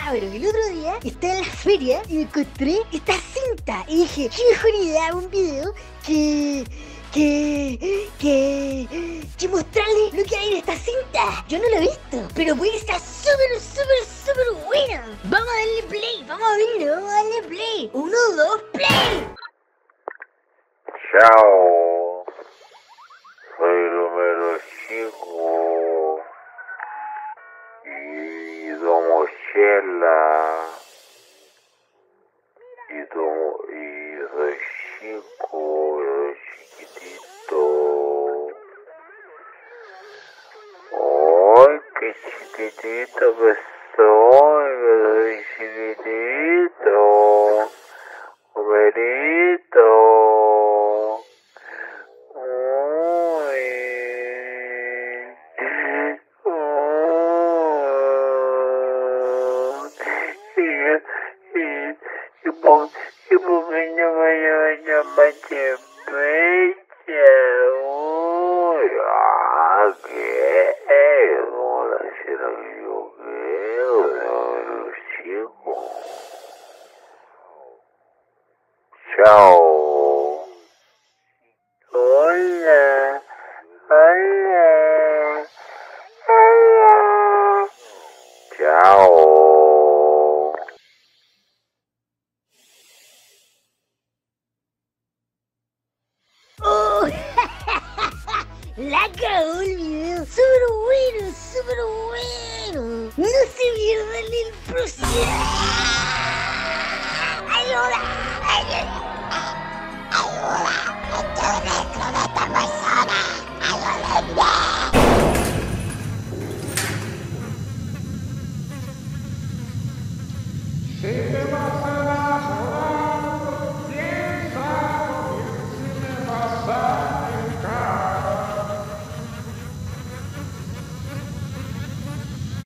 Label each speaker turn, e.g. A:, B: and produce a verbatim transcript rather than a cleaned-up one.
A: cabro, el otro día estaba en la feria y me encontré esta cinta y dije, qué mejor idea un video que... que... que... que mostrarle lo que hay en esta cinta. Yo no lo he visto, pero puede estar súper, súper, súper buena. Vamos a darle play, vamos a verlo, vamos a darle play. Uno, dos, play.
B: Chao, soy Homero chico y tomo chela y tomo y soy chico, soy chiquitito. Ay, qué chiquitito que soy, que soy chiquitito, Homerito. Y porque no me llaman pecha, uy, ah, ¿qué? ¿Cómo la será que yo quiero? Los chicos. Chao. Hola, hola, hola. Chao.
A: Oh, la cagó el video. Súper bueno, súper bueno. No se pierdan el próximo. Ayuda, ayuda. Ayuda, esto dentro de esta persona. Ayúdenme. Sí.